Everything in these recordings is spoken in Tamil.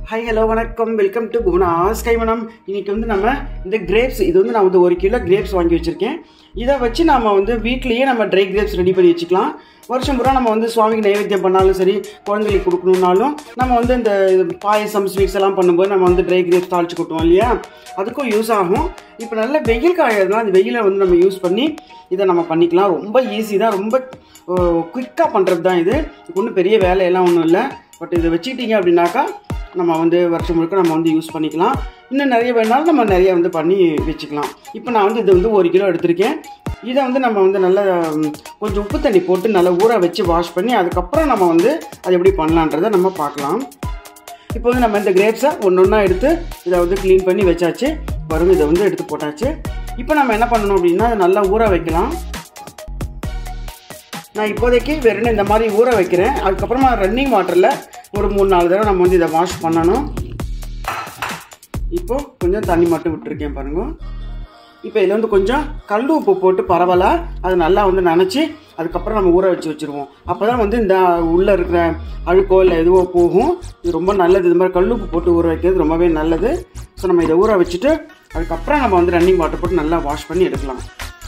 Hi, hello, வணக்கம் வெல்கம் டு குணாஸ் கைமணம். இன்னைக்கு வந்து நம்ம இந்த கிரேப்ஸ் இது வந்து நான் வந்து 1 கிலோ கிரேப்ஸ் வாங்கி வச்சிருக்கேன். இதை வச்சு நம்ம வந்து வீட்லயே நம்ம ட்ரை கிரேப்ஸ் ரெடி பண்ணி வச்சுக்கலாம். வருஷம் பூரா நம்ம வந்து சுவாமிக்கு நைவேத்தியம் பண்ணாலும் சரி, குழந்தைகளுக்கு கொடுக்கணும்னாலும் நம்ம வந்து இந்த பாயசம் ஸ்வீட்ஸ் எல்லாம் பண்ணும்போது நம்ம வந்து ட்ரை கிரேப்ஸ் தாளிச்சு கொட்டுவோம் இல்லையா, அதுக்கும் யூஸ் ஆகும். இப்போ நல்ல வெயில் காயதுனா அந்த வெயிலை வந்து நம்ம யூஸ் பண்ணி இதை நம்ம பண்ணிக்கலாம். ரொம்ப ஈஸி தான், ரொம்ப குயிக்காக பண்ணுறது தான் இது. ஒன்றும் பெரிய வேலையெல்லாம் ஒன்றும் இல்லை. பட் இதை வச்சுக்கிட்டீங்க அப்படின்னாக்கா நம்ம வந்து வருஷம் முழுக்க நம்ம வந்து யூஸ் பண்ணிக்கலாம். இன்னும் நிறைய வேணாலும் நம்ம நிறைய வந்து பண்ணி வச்சுக்கலாம். இப்போ நான் வந்து இது வந்து 1 கிலோ எடுத்திருக்கேன். இதை வந்து நம்ம வந்து நல்லா கொஞ்சம் உப்பு தண்ணி போட்டு நல்லா ஊற வச்சு வாஷ் பண்ணி அதுக்கப்புறம் நம்ம வந்து அது எப்படி பண்ணலான்றதை நம்ம பார்க்கலாம். இப்போ வந்து நம்ம இந்த கிரேப்ஸை ஒன்று ஒன்றா எடுத்து இதை வந்து க்ளீன் பண்ணி வச்சாச்சு. வரும் இதை வந்து எடுத்து போட்டாச்சு. இப்போ நம்ம என்ன பண்ணணும் அப்படின்னா அதை நல்லா ஊற வைக்கலாம். நான் இப்போதைக்கு வெறும் இந்த மாதிரி ஊற வைக்கிறேன். அதுக்கப்புறமா ரன்னிங் வாட்டரில் ஒரு 3-4 தடவை நம்ம வந்து இதை வாஷ் பண்ணணும். இப்போது கொஞ்சம் தண்ணி மட்டும் விட்டுருக்கேன் பாருங்க. இப்போ இதில் வந்து கொஞ்சம் கல் உப்பு போட்டு பரவலாக அதை நல்லா வந்து நனைச்சி அதுக்கப்புறம் நம்ம ஊற வச்சுருவோம். அப்போ தான் வந்து இந்த உள்ளே இருக்கிற அழுக்கோ இல்லை எதுவோ போகும். இது ரொம்ப நல்லது. இது மாதிரி கல் உப்பு போட்டு ஊற வைக்கிறது ரொம்பவே நல்லது. ஸோ நம்ம இதை ஊற வச்சுட்டு அதுக்கப்புறம் நம்ம வந்து ரன்னிங் வாட்டர் போட்டு நல்லா வாஷ் பண்ணி எடுக்கலாம்.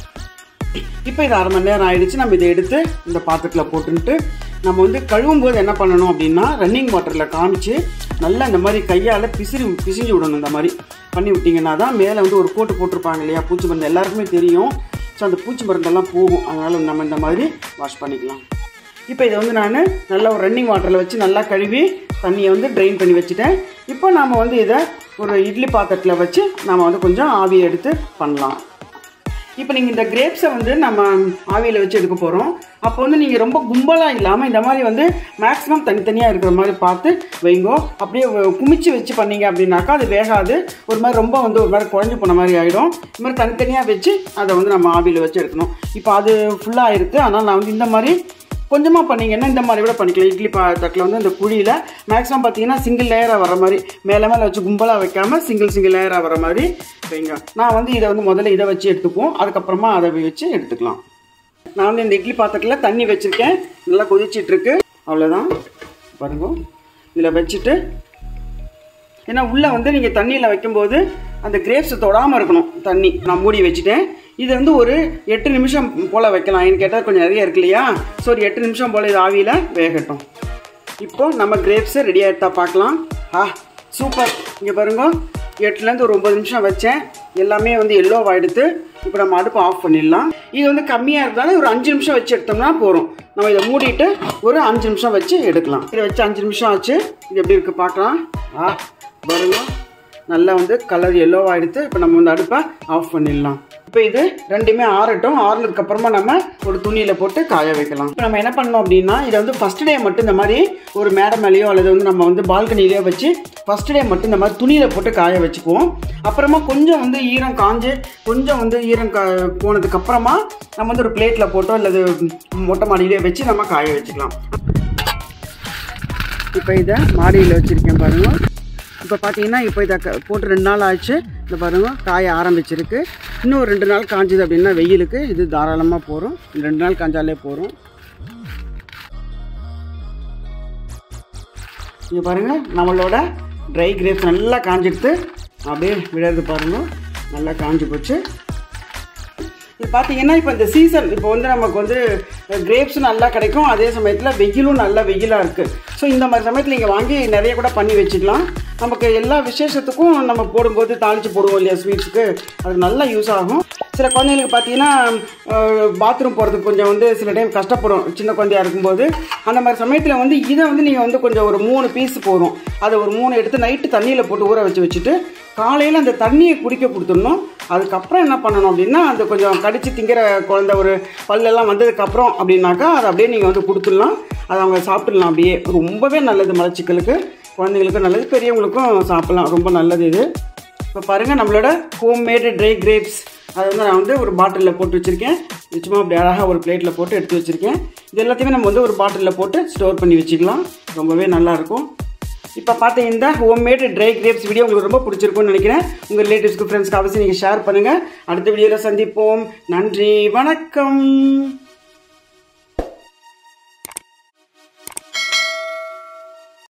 இப்போ இது 1/2 மணி நேரம் ஆயிடுச்சு. நம்ம இதை எடுத்து இந்த பாத்திரத்தில் போட்டுன்ட்டு நம்ம வந்து கழுவும் போது என்ன பண்ணணும் அப்படின்னா ரன்னிங் வாட்டரில் காமிச்சு நல்லா இந்த மாதிரி கையால் பிசிஞ்சு விடணும். இந்த மாதிரி பண்ணி விட்டிங்கன்னா தான் மேலே வந்து ஒரு கோட்டு போட்டிருப்பாங்க இல்லையா, பூச்சி மருந்து எல்லாருக்குமே தெரியும். ஸோ அந்த பூச்சி மருந்தெல்லாம் போகும். அதனால் நம்ம இந்த மாதிரி வாஷ் பண்ணிக்கலாம். இப்போ இதை வந்து நான் நல்லா ஒரு ரன்னிங் வாட்டரில் வச்சு நல்லா கழுவி தண்ணியை வந்து ட்ரெயின் பண்ணி வச்சுட்டேன். இப்போ நாம் வந்து இதை ஒரு இட்லி பாத்திரத்தில் வச்சு நம்ம வந்து கொஞ்சம் ஆவியை எடுத்து பண்ணலாம். இப்போ நீங்கள் இந்த கிரேப்ஸை வந்து நம்ம ஆவியில் வச்சு எடுக்க போகிறோம். அப்போ வந்து நீங்கள் ரொம்ப கும்பலாக இல்லாமல் இந்த மாதிரி வந்து மேக்ஸிமம் தனித்தனியாக இருக்கிற மாதிரி பார்த்து வைங்கோ. அப்படியே குமிச்சு வச்சு பண்ணீங்க அப்படின்னாக்கா அது வேகாது. ஒரு மாதிரி ரொம்ப வந்து ஒரு மாதிரி குழஞ்சி போன மாதிரி ஆகிடும். இது மாதிரி தனித்தனியாக வச்சு அதை வந்து நம்ம ஆவியில் வச்சு எடுக்கணும். இப்போ அது ஃபுல்லாக இருக்குது. ஆனால் நான் வந்து இந்த மாதிரி கொஞ்சமாக பண்ணிங்கன்னா இந்த மாதிரி கூட பண்ணிக்கலாம். இட்லி தட்டில் வந்து அந்த குழியில் மேக்ஸிமம் பார்த்தீங்கன்னா சிங்கிள் லேயராக வர மாதிரி மேலே வச்சு கும்பலாக வைக்காமல் சிங்கிள் லேயராக வர மாதிரி வைங்க. நான் வந்து இதை வந்து முதல்ல இதை வச்சு எடுத்துக்குவோம். அதுக்கப்புறமா அதை வச்சு எடுத்துக்கலாம். நான் வந்து இந்த இட்லி பாத்திரத்தில் தண்ணி வச்சுருக்கேன். நல்லா கொதிச்சிட்ருக்கு. அவ்வளோதான் பாருங்க. இதில் வச்சுட்டு ஏன்னா உள்ளே வந்து நீங்கள் தண்ணியில் வைக்கும்போது அந்த கிரேப்ஸை தொடாமல் இருக்கணும். தண்ணி நான் மூடி வச்சுட்டேன். இது வந்து ஒரு 8 நிமிஷம் போல் வைக்கலாம். ஏன்னு கேட்டால் கொஞ்சம் நிறைய இருக்கு இல்லையா. ஸோ ஒரு 8 நிமிஷம் போல் இது ஆவியில் வேகட்டும். இப்போது நம்ம கிரேப்ஸை ரெடி ஆகிட்டா பார்க்கலாம். சூப்பர். இங்கே பாருங்க, 8லேருந்து ஒரு 9 நிமிஷம் வச்சேன். எல்லாமே வந்து எல்லோவாகிடுது. இப்போ நம்ம அடுப்பு ஆஃப் பண்ணிடலாம். இது வந்து கம்மியாக இருந்தாலும் ஒரு 5 நிமிஷம் வச்சு எடுத்தோம்னா போகிறோம். நம்ம இதை மூடிட்டு ஒரு 5 நிமிஷம் வச்சு எடுக்கலாம். இதை வச்சு 5 நிமிஷம் ஆச்சு. இது எப்படி இருக்குது பார்க்கலாம். பாருங்க, நல்லா வந்து கலர் எல்லோவாகிடுது. இப்போ நம்ம வந்து அடுப்பை ஆஃப் பண்ணிடலாம். இப்போ இது ரெண்டுமே ஆறட்டும். ஆறுனதுக்கப்புறமா நம்ம ஒரு துணியில் போட்டு காய வைக்கலாம். இப்போ நம்ம என்ன பண்ணோம் அப்படின்னா இதை வந்து ஃபஸ்ட் டே மட்டும் இந்த மாதிரி ஒரு மேடை மேலேயோ அல்லது வந்து நம்ம வந்து பால்கனிலேயோ வச்சு ஃபஸ்ட் டே மட்டும் இந்த மாதிரி துணியில் போட்டு காய வச்சுக்குவோம். அப்புறமா கொஞ்சம் வந்து ஈரம் காஞ்சு கொஞ்சம் வந்து ஈரம் போனதுக்கப்புறமா நம்ம வந்து ஒரு பிளேட்டில் போட்டோ அல்லது மொட்டை மாடியிலே வச்சு நம்ம காய வச்சுக்கலாம். இப்போ இதை மாடியில் வச்சுருக்கேன் பாருங்கள். இப்போ பார்த்தீங்கன்னா இப்போ இதை போட்டு 2 நாள் ஆச்சு. இந்த பாருங்கள் காய ஆரம்பிச்சிருக்கு. இன்னும் 2 நாள் காஞ்சது அப்படின்னா வெயிலுக்கு இது தாராளமாக போகிறோம். 2 நாள் காஞ்சாலே போகிறோம். இங்கே பாருங்கள், நம்மளோட ட்ரை கிரேப்ஸ் நல்லா காஞ்சிடுத்து. அப்படியே விழுறது பாருங்கள், நல்லா காஞ்சி போச்சு. இது பார்த்தீங்கன்னா இப்போ இந்த சீசன் இப்போ வந்து நமக்கு வந்து கிரேப்ஸும் நல்லா கிடைக்கும். அதே சமயத்தில் வெயிலும் நல்லா வெயிலாக இருக்குது. ஸோ இந்த மாதிரி சமயத்தில் நீங்கள் வாங்கி நிறைய கூட பண்ணி வச்சுக்கலாம். நமக்கு எல்லா விசேஷத்துக்கும் நம்ம போடும்போது தாளித்து போடுவோம் இல்லையா, ஸ்வீட்ஸுக்கு அது நல்லா யூஸ் ஆகும். சில குழந்தைங்களுக்கு பார்த்தீங்கன்னா பாத்ரூம் போகிறதுக்கு கொஞ்சம் வந்து சில டைம் கஷ்டப்படும் சின்ன குழந்தையாக இருக்கும்போது. அந்த மாதிரி சமயத்தில் வந்து இதை வந்து நீங்கள் வந்து கொஞ்சம் ஒரு 3 பீஸ் போதும். அதை ஒரு 3 எடுத்து நைட்டு தண்ணியில் போட்டு ஊற வச்சுட்டு காலையில் அந்த தண்ணியை குடிக்க கொடுத்துடணும். அதுக்கப்புறம் என்ன பண்ணணும் அப்படின்னா அது கொஞ்சம் கடித்து திங்கிற குழந்தை ஒரு பல்லெல்லாம் வந்ததுக்கப்புறம் அப்படின்னாக்கா அதை அப்படியே நீங்கள் வந்து கொடுத்துடலாம். அதை அவங்க சாப்பிட்டுடலாம். அப்படியே ரொம்பவே நல்லது. மலச்சிக்கலுக்கு குழந்தைங்களுக்கும் நல்லது, பெரியவங்களுக்கும் சாப்பிட்லாம். ரொம்ப நல்லது இது. இப்போ பாருங்கள், நம்மளோட ஹோம்மேடு ட்ரை கிரேப்ஸ் அதை வந்து நான் வந்து ஒரு பாட்டிலில் போட்டு வச்சுருக்கேன். நிச்சயமாக அப்படி அழகாக ஒரு பிளேட்டில் போட்டு எடுத்து வச்சுருக்கேன். இது எல்லாத்தையுமே நம்ம வந்து ஒரு பாட்டிலில் போட்டு ஸ்டோர் பண்ணி வச்சுக்கலாம். ரொம்பவே நல்லாயிருக்கும். இப்போ பார்த்த இந்த ஹோம்மேடு ட்ரை கிரேப்ஸ் வீடியோ உங்களுக்கு ரொம்ப பிடிச்சிருக்கும்னு நினைக்கிறேன். உங்கள் ரிலேட்டிவ்ஸ்க்கு ஃப்ரெண்ட்ஸ்க்கு அவசியம் நீங்கள் ஷேர் பண்ணுங்கள். அடுத்த வீடியோவில் சந்திப்போம். நன்றி, வணக்கம்.